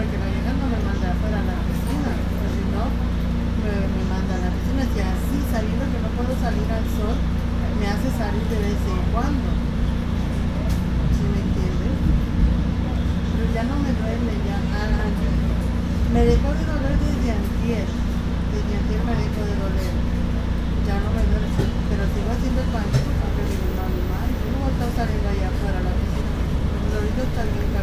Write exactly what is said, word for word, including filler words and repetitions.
porque la vieja no me manda afuera a la piscina, porque si no, me, me manda a la piscina. Y así, sabiendo que no puedo salir al sol, me hace salir de vez en cuando. ¿Sí me entiendes? Pero ya no me duele, ya. Ah, me dejó de doler desde antier. Desde antier me dejó de doler. Ya no me duele, pero sigo haciendo el pancho porque digo, no, no, yo no voy a estar saliendo allá afuera a la piscina. Pero ahorita está bien.